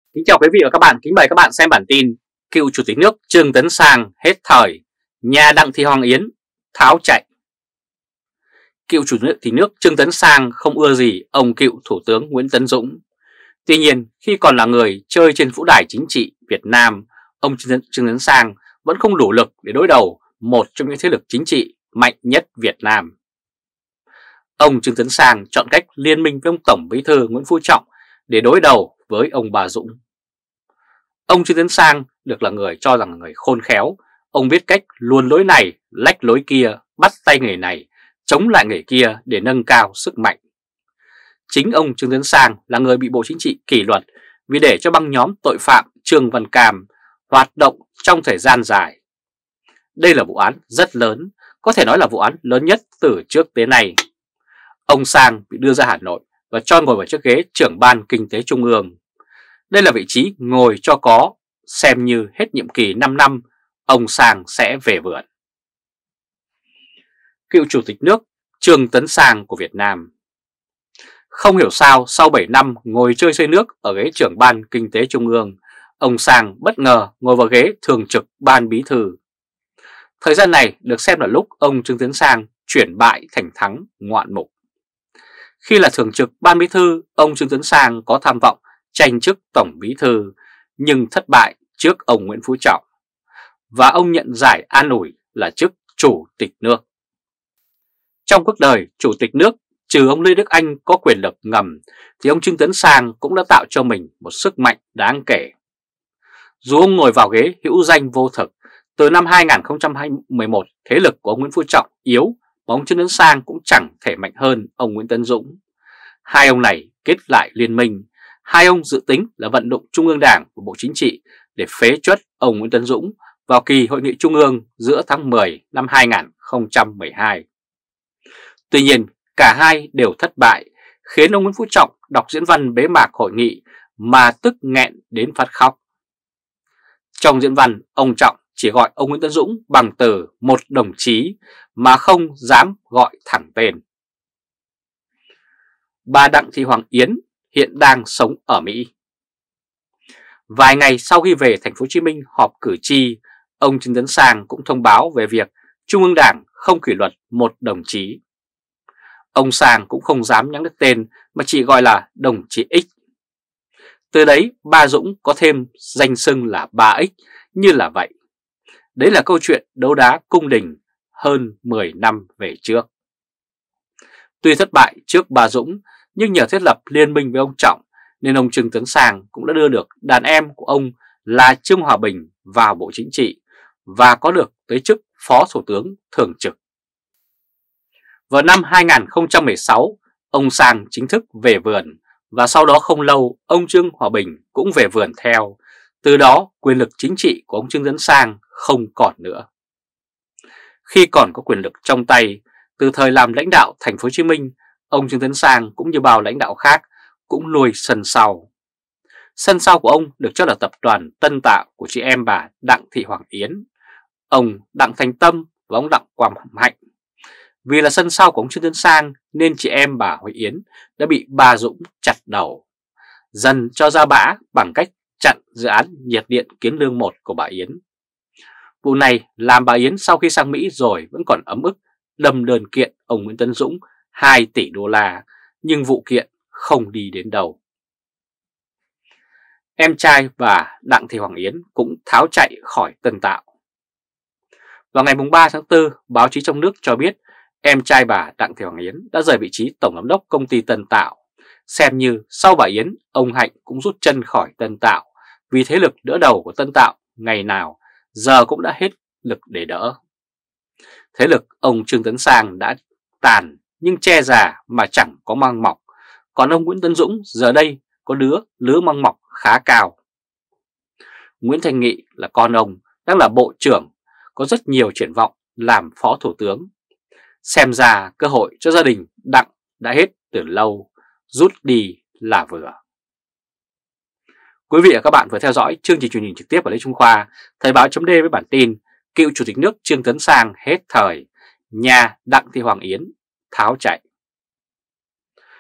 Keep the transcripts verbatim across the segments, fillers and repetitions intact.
Kính chào quý vị và các bạn, kính mời các bạn xem bản tin cựu Chủ tịch nước Trương Tấn Sang hết thời, nhà Đặng Thị Hoàng Yến tháo chạy. Cựu Chủ tịch nước Trương Tấn Sang không ưa gì ông cựu Thủ tướng Nguyễn Tấn Dũng. Tuy nhiên, khi còn là người chơi trên vũ đài chính trị Việt Nam, ông Trương Tấn Sang vẫn không đủ lực để đối đầu một trong những thế lực chính trị mạnh nhất Việt Nam. Ông Trương Tấn Sang chọn cách liên minh với ông Tổng Bí thư Nguyễn Phú Trọng để đối đầu với ông Bà Dũng. Ông Trương Tấn Sang được là người cho rằng là người khôn khéo, ông biết cách luồn lối này, lách lối kia, bắt tay người này, chống lại người kia để nâng cao sức mạnh. Chính ông Trương Tấn Sang là người bị Bộ Chính trị kỷ luật vì để cho băng nhóm tội phạm Trương Văn Cam hoạt động trong thời gian dài. Đây là vụ án rất lớn, có thể nói là vụ án lớn nhất từ trước tới nay. Ông Sang bị đưa ra Hà Nội và cho ngồi vào chiếc ghế trưởng ban kinh tế trung ương. Đây là vị trí ngồi cho có, xem như hết nhiệm kỳ năm năm, ông Sang sẽ về vườn. Cựu Chủ tịch nước Trương Tấn Sang của Việt Nam. Không hiểu sao sau bảy năm ngồi chơi xây nước ở ghế trưởng ban kinh tế trung ương, ông Sang bất ngờ ngồi vào ghế thường trực ban bí thư. Thời gian này được xem là lúc ông Trương Tấn Sang chuyển bại thành thắng ngoạn mục. Khi là thường trực ban bí thư, ông Trương Tấn Sang có tham vọng tranh chức tổng bí thư nhưng thất bại trước ông Nguyễn Phú Trọng, và ông nhận giải an ủi là chức chủ tịch nước. Trong cuộc đời chủ tịch nước, trừ ông Lê Đức Anh có quyền lực ngầm thì ông Trương Tấn Sang cũng đã tạo cho mình một sức mạnh đáng kể. Dù ông ngồi vào ghế hữu danh vô thực, từ năm hai nghìn không trăm mười một thế lực của ông Nguyễn Phú Trọng yếu mà ông Trương Tấn Sang cũng chẳng thể mạnh hơn ông Nguyễn Tấn Dũng. Hai ông này kết lại liên minh. Hai ông dự tính là vận động Trung ương Đảng của Bộ Chính trị để phế truất ông Nguyễn Tấn Dũng vào kỳ hội nghị Trung ương giữa tháng mười năm hai nghìn không trăm mười hai. Tuy nhiên, cả hai đều thất bại, khiến ông Nguyễn Phú Trọng đọc diễn văn bế mạc hội nghị mà tức nghẹn đến phát khóc. Trong diễn văn, ông Trọng chỉ gọi ông Nguyễn Tấn Dũng bằng từ một đồng chí mà không dám gọi thẳng tên. Bà Đặng Thị Hoàng Yến hiện đang sống ở Mỹ. Vài ngày sau khi về thành phố Hồ Chí Minh họp cử tri, ông Trương Tấn Sang cũng thông báo về việc Trung ương Đảng không kỷ luật một đồng chí. Ông Sang cũng không dám nhắc đến tên mà chỉ gọi là đồng chí X. Từ đấy bà Dũng có thêm danh xưng là bà X như là vậy. Đấy là câu chuyện đấu đá cung đình hơn mười năm về trước. Tuy thất bại trước bà Dũng, nhưng nhờ thiết lập liên minh với ông Trọng nên ông Trương Tấn Sang cũng đã đưa được đàn em của ông là Trương Hòa Bình vào Bộ Chính trị và có được tới chức Phó Thủ tướng thường trực. Vào năm hai nghìn không trăm mười sáu, ông Sang chính thức về vườn và sau đó không lâu ông Trương Hòa Bình cũng về vườn theo. Từ đó quyền lực chính trị của ông Trương Tấn Sang không còn nữa. Khi còn có quyền lực trong tay, từ thời làm lãnh đạo thành phố Hồ Chí Minh, ông Trương Tấn Sang cũng như bao lãnh đạo khác cũng nuôi sân sau. Sân sau của ông được cho là tập đoàn Tân Tạo của chị em bà Đặng Thị Hoàng Yến, ông Đặng Thành Tâm và ông Đặng Quang Hạnh. Vì là sân sau của ông Trương Tấn Sang nên chị em bà Huệ Yến đã bị bà Dũng chặt đầu, dần cho ra bã bằng cách chặn dự án nhiệt điện Kiến Lương một của bà Yến. Vụ này làm bà Yến sau khi sang Mỹ rồi vẫn còn ấm ức đâm đơn kiện ông Nguyễn Tấn Dũng hai tỷ đô la, nhưng vụ kiện không đi đến đâu. Em trai bà Đặng Thị Hoàng Yến cũng tháo chạy khỏi Tân Tạo. Vào ngày ba tháng tư, báo chí trong nước cho biết em trai bà Đặng Thị Hoàng Yến đã rời vị trí tổng giám đốc công ty Tân Tạo, xem như sau bà Yến, ông Hạnh cũng rút chân khỏi Tân Tạo vì thế lực đỡ đầu của Tân Tạo ngày nào giờ cũng đã hết lực để đỡ. Thế lực ông Trương Tấn Sang đã tàn nhưng che già mà chẳng có măng mọc, còn ông Nguyễn Tấn Dũng giờ đây có đứa lứa măng mọc khá cao. Nguyễn Thành Nghị là con ông, đang là bộ trưởng, có rất nhiều triển vọng làm phó thủ tướng. Xem ra cơ hội cho gia đình Đặng đã hết từ lâu, rút đi là vừa. Quý vị và các bạn vừa theo dõi chương trình truyền hình trực tiếp của Lê Trung Khoa, Thời báo chấm D với bản tin cựu Chủ tịch nước Trương Tấn Sang hết thời, nhà Đặng Thị Hoàng Yến tháo chạy.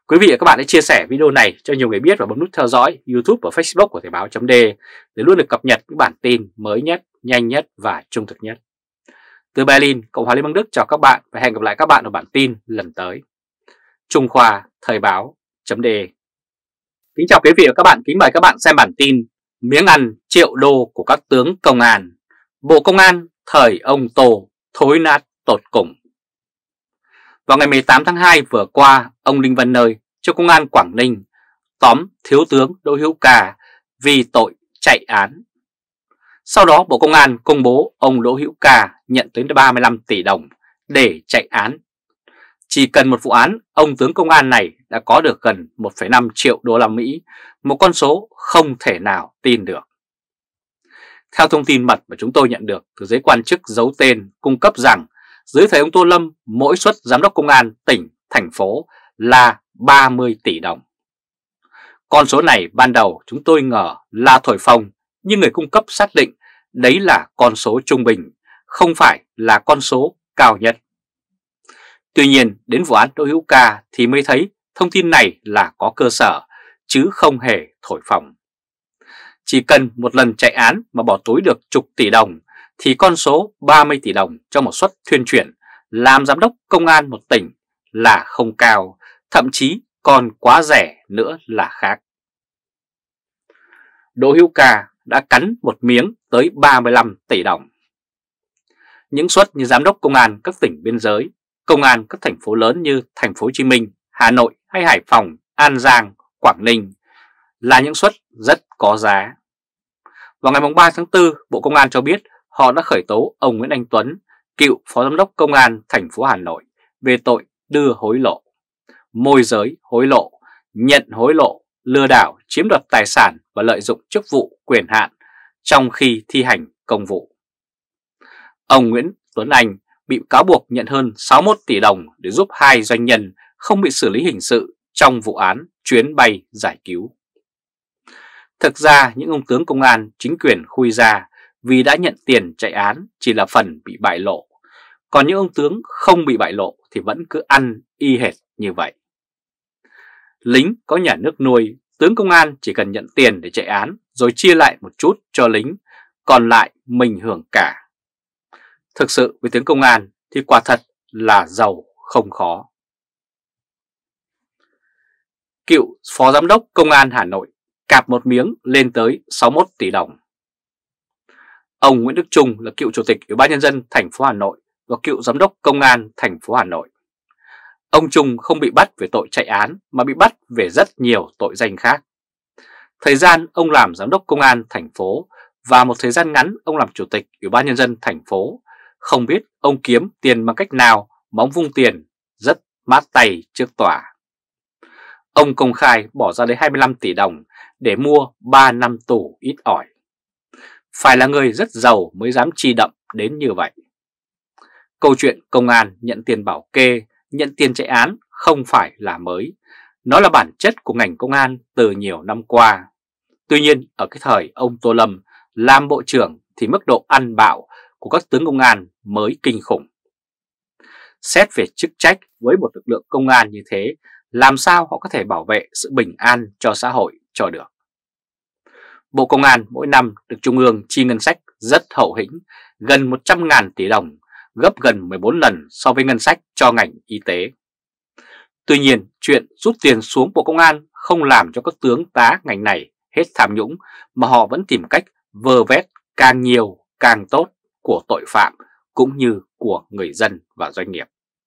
Quý vị và các bạn hãy chia sẻ video này cho nhiều người biết và bấm nút theo dõi YouTube và Facebook của Thời báo chấm de để luôn được cập nhật những bản tin mới nhất, nhanh nhất và trung thực nhất. Từ Berlin, Cộng hòa Liên bang Đức chào các bạn và hẹn gặp lại các bạn ở bản tin lần tới. Trung Khoa, Thời báo chấm de. Kính chào quý vị và các bạn, kính mời các bạn xem bản tin miếng ăn triệu đô của các tướng công an. Bộ Công an thời ông Tô thối nát tột cùng. Vào ngày mười tám tháng hai vừa qua, ông Đinh Văn Nơi cho Công an Quảng Ninh tóm Thiếu tướng Đỗ Hữu Ca vì tội chạy án. Sau đó Bộ Công an công bố ông Đỗ Hữu Ca nhận tới ba mươi lăm tỷ đồng để chạy án. Chỉ cần một vụ án, ông tướng công an này đã có được gần một phẩy năm triệu đô la Mỹ, một con số không thể nào tin được. Theo thông tin mật mà chúng tôi nhận được từ giới quan chức giấu tên cung cấp rằng dưới thời ông Tô Lâm, mỗi suất giám đốc công an tỉnh, thành phố là ba mươi tỷ đồng. Con số này ban đầu chúng tôi ngờ là thổi phồng, nhưng người cung cấp xác định đấy là con số trung bình, không phải là con số cao nhất. Tuy nhiên, đến vụ án Đỗ Hữu Ca thì mới thấy thông tin này là có cơ sở, chứ không hề thổi phồng. Chỉ cần một lần chạy án mà bỏ túi được chục tỷ đồng, thì con số ba mươi tỷ đồng cho một suất thuyên chuyển làm giám đốc công an một tỉnh là không cao, thậm chí còn quá rẻ nữa là khác. Đỗ Hữu Ca đã cắn một miếng tới ba mươi lăm tỷ đồng. Những suất như giám đốc công an các tỉnh biên giới, công an các thành phố lớn như thành phố Hồ Chí Minh, Hà Nội hay Hải Phòng, An Giang, Quảng Ninh là những suất rất có giá. Vào ngày ba tháng tư, Bộ Công an cho biết họ đã khởi tố ông Nguyễn Anh Tuấn, cựu Phó Giám đốc Công an thành phố Hà Nội về tội đưa hối lộ, môi giới hối lộ, nhận hối lộ, lừa đảo, chiếm đoạt tài sản và lợi dụng chức vụ quyền hạn trong khi thi hành công vụ. Ông Nguyễn Tuấn Anh bị cáo buộc nhận hơn sáu mươi mốt tỷ đồng để giúp hai doanh nhân không bị xử lý hình sự trong vụ án chuyến bay giải cứu. Thực ra những ông tướng công an chính quyền khui ra vì đã nhận tiền chạy án chỉ là phần bị bại lộ, còn những ông tướng không bị bại lộ thì vẫn cứ ăn y hệt như vậy. Lính có nhà nước nuôi, tướng công an chỉ cần nhận tiền để chạy án rồi chia lại một chút cho lính, còn lại mình hưởng cả. Thực sự với tướng công an thì quả thật là giàu không khó. Cựu Phó Giám đốc Công an Hà Nội cạp một miếng lên tới sáu mươi mốt tỷ đồng. Ông Nguyễn Đức Trung là cựu chủ tịch Ủy ban nhân dân thành phố Hà Nội và cựu giám đốc Công an thành phố Hà Nội. Ông Trung không bị bắt về tội chạy án mà bị bắt về rất nhiều tội danh khác. Thời gian ông làm giám đốc Công an thành phố và một thời gian ngắn ông làm chủ tịch Ủy ban nhân dân thành phố, không biết ông kiếm tiền bằng cách nào mà ông vung tiền rất mát tay trước tòa. Ông công khai bỏ ra đến hai mươi lăm tỷ đồng để mua ba năm tù ít ỏi. Phải là người rất giàu mới dám chi đậm đến như vậy. Câu chuyện công an nhận tiền bảo kê, nhận tiền chạy án không phải là mới. Nó là bản chất của ngành công an từ nhiều năm qua. Tuy nhiên ở cái thời ông Tô Lâm làm bộ trưởng thì mức độ ăn bạo của các tướng công an mới kinh khủng. Xét về chức trách với một lực lượng công an như thế, làm sao họ có thể bảo vệ sự bình an cho xã hội cho được. Bộ Công an mỗi năm được Trung ương chi ngân sách rất hậu hĩnh, gần một trăm nghìn tỷ đồng, gấp gần mười bốn lần so với ngân sách cho ngành y tế. Tuy nhiên, chuyện rút tiền xuống Bộ Công an không làm cho các tướng tá ngành này hết tham nhũng, mà họ vẫn tìm cách vơ vét càng nhiều càng tốt của tội phạm cũng như của người dân và doanh nghiệp.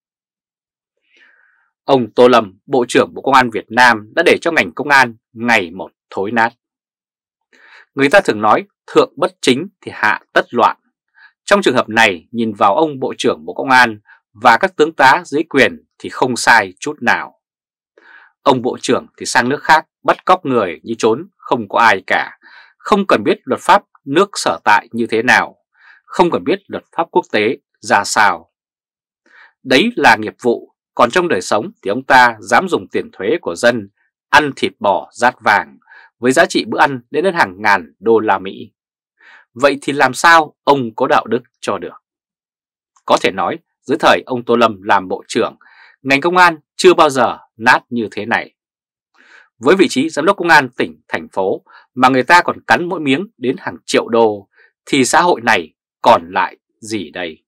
Ông Tô Lâm, Bộ trưởng Bộ Công an Việt Nam đã để cho ngành công an ngày một thối nát. Người ta thường nói thượng bất chính thì hạ tất loạn. Trong trường hợp này, nhìn vào ông Bộ trưởng Bộ Công an và các tướng tá dưới quyền thì không sai chút nào. Ông Bộ trưởng thì sang nước khác bắt cóc người như trốn không có ai cả, không cần biết luật pháp nước sở tại như thế nào, không cần biết luật pháp quốc tế ra sao. Đấy là nghiệp vụ, còn trong đời sống thì ông ta dám dùng tiền thuế của dân ăn thịt bò rát vàng với giá trị bữa ăn đến đến hàng ngàn đô la Mỹ. Vậy thì làm sao ông có đạo đức cho được? Có thể nói dưới thời ông Tô Lâm làm bộ trưởng, ngành công an chưa bao giờ nát như thế này. Với vị trí giám đốc công an tỉnh, thành phố mà người ta còn cắn mỗi miếng đến hàng triệu đô, thì xã hội này còn lại gì đây?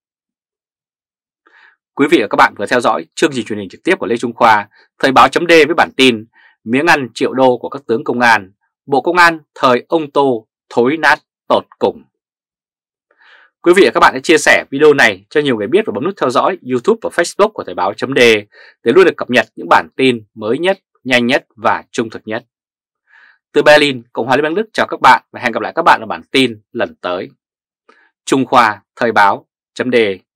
Quý vị và các bạn vừa theo dõi chương trình truyền hình trực tiếp của Lê Trung Khoa, Thời báo chấm D với bản tin miếng ăn triệu đô của các tướng công an, Bộ Công an thời ông Tô thối nát tột cùng. Quý vị và các bạn hãy chia sẻ video này cho nhiều người biết và bấm nút theo dõi YouTube và Facebook của Thời báo chấm D để luôn được cập nhật những bản tin mới nhất, nhanh nhất và trung thực nhất. Từ Berlin, Cộng hòa Liên bang Đức chào các bạn và hẹn gặp lại các bạn ở bản tin lần tới. Trung Khoa, Thời báo chấm D.